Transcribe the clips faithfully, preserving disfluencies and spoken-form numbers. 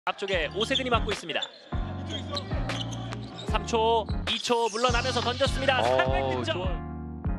앞쪽에 오세근이 맡고 있습니다. 삼 초, 이 초 물러나면서 던졌습니다. 삼백 득점.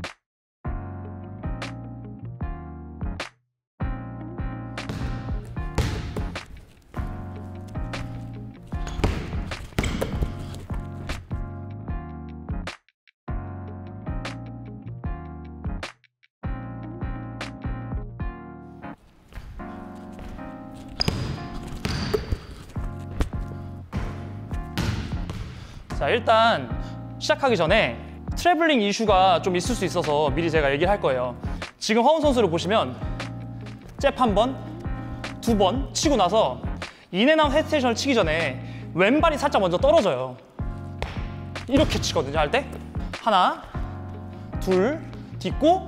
자, 일단 시작하기 전에 트래블링 이슈가 좀 있을 수 있어서 미리 제가 얘기를 할 거예요. 지금 허운 선수를 보시면 잽 한 번, 두 번 치고 나서 인앤아웃 헤드스테이션을 치기 전에 왼발이 살짝 먼저 떨어져요. 이렇게 치거든요, 할 때. 하나, 둘, 딛고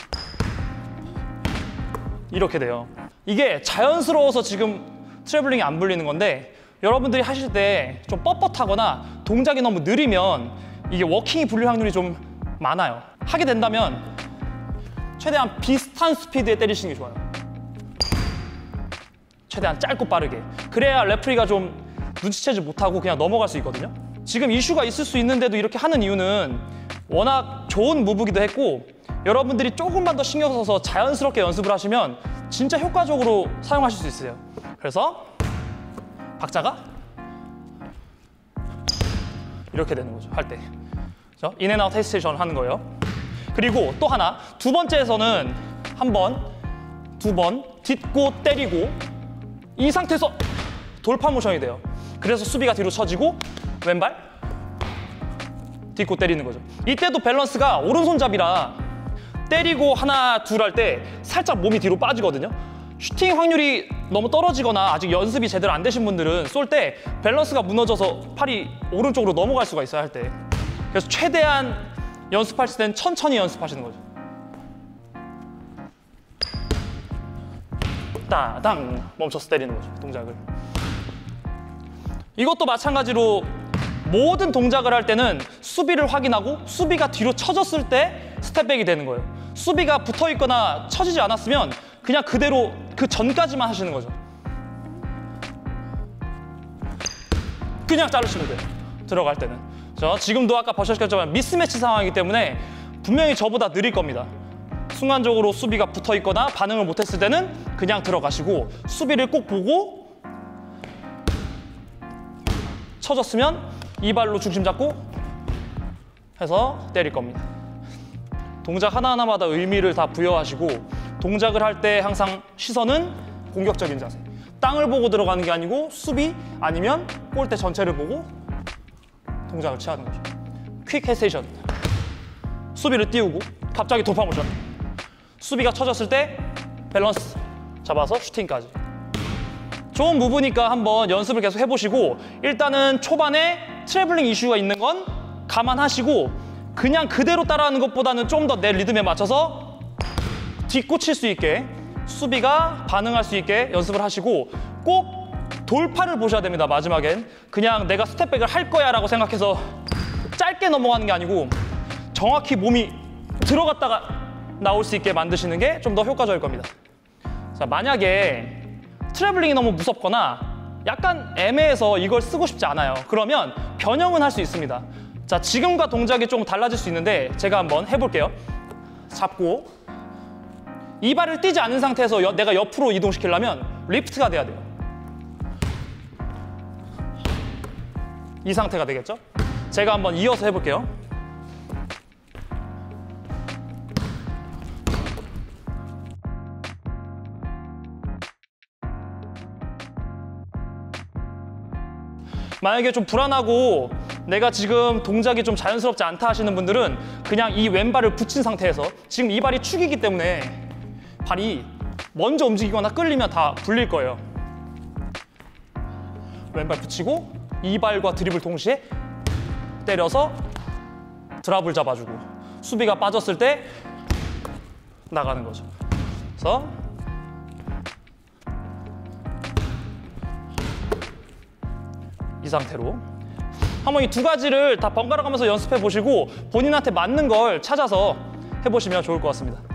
이렇게 돼요. 이게 자연스러워서 지금 트래블링이 안 불리는 건데, 여러분들이 하실 때 좀 뻣뻣하거나 동작이 너무 느리면 이게 워킹이 불릴 확률이 좀 많아요. 하게 된다면 최대한 비슷한 스피드에 때리시는 게 좋아요. 최대한 짧고 빠르게. 그래야 레프리가 좀 눈치채지 못하고 그냥 넘어갈 수 있거든요. 지금 이슈가 있을 수 있는데도 이렇게 하는 이유는 워낙 좋은 무브기도 했고, 여러분들이 조금만 더 신경 써서 자연스럽게 연습을 하시면 진짜 효과적으로 사용하실 수 있어요. 그래서 박자가 이렇게 되는 거죠, 할 때. 그렇죠? 인앤아웃 헤드스테이션 하는 거예요. 그리고 또 하나, 두 번째에서는 한 번, 두 번 딛고 때리고 이 상태에서 돌파 모션이 돼요. 그래서 수비가 뒤로 처지고 왼발 딛고 때리는 거죠. 이때도 밸런스가 오른손잡이라 때리고 하나, 둘 할 때 살짝 몸이 뒤로 빠지거든요. 슈팅 확률이 너무 떨어지거나 아직 연습이 제대로 안 되신 분들은 쏠 때 밸런스가 무너져서 팔이 오른쪽으로 넘어갈 수가 있어요, 할 때. 그래서 최대한 연습하실 때는 천천히 연습하시는 거죠. 따당 멈춰서 때리는 거죠, 동작을. 이것도 마찬가지로 모든 동작을 할 때는 수비를 확인하고 수비가 뒤로 쳐졌을 때 스텝백이 되는 거예요. 수비가 붙어있거나 쳐지지 않았으면 그냥 그대로 그 전까지만 하시는 거죠. 그냥 자르시면 돼요, 들어갈 때는. 저 지금도 아까 버셔시켰지만 미스매치 상황이기 때문에 분명히 저보다 느릴 겁니다. 순간적으로 수비가 붙어있거나 반응을 못했을 때는 그냥 들어가시고, 수비를 꼭 보고 쳐졌으면 이 발로 중심 잡고 해서 때릴 겁니다. 동작 하나하나마다 의미를 다 부여하시고, 동작을 할 때 항상 시선은 공격적인 자세. 땅을 보고 들어가는 게 아니고 수비 아니면 골대 전체를 보고 동작을 취하는 거죠. 퀵 헤스테이션. 수비를 띄우고 갑자기 돌파 모션. 수비가 쳐졌을 때 밸런스 잡아서 슈팅까지. 좋은 무브니까 한번 연습을 계속 해보시고, 일단은 초반에 트래블링 이슈가 있는 건 감안하시고 그냥 그대로 따라하는 것보다는 좀 더 내 리듬에 맞춰서 딛고 칠 수 있게, 수비가 반응할 수 있게 연습을 하시고, 꼭 돌파를 보셔야 됩니다, 마지막엔. 그냥 내가 스텝백을 할 거야 라고 생각해서 짧게 넘어가는 게 아니고 정확히 몸이 들어갔다가 나올 수 있게 만드시는 게 좀 더 효과적일 겁니다. 자, 만약에 트래블링이 너무 무섭거나 약간 애매해서 이걸 쓰고 싶지 않아요. 그러면 변형은 할 수 있습니다. 자, 지금과 동작이 좀 달라질 수 있는데 제가 한번 해볼게요. 잡고 이 발을 띄지 않은 상태에서 여, 내가 옆으로 이동시키려면 리프트가 돼야 돼요. 이 상태가 되겠죠? 제가 한번 이어서 해볼게요. 만약에 좀 불안하고 내가 지금 동작이 좀 자연스럽지 않다 하시는 분들은 그냥 이 왼발을 붙인 상태에서, 지금 이 발이 축이기 때문에 발이 먼저 움직이거나 끌리면 다 불릴 거예요. 왼발 붙이고 이 발과 드립을 동시에 때려서 드랍을 잡아주고, 수비가 빠졌을 때 나가는 거죠. 그래서 이 상태로 한번 이 두 가지를 다 번갈아 가면서 연습해 보시고 본인한테 맞는 걸 찾아서 해보시면 좋을 것 같습니다.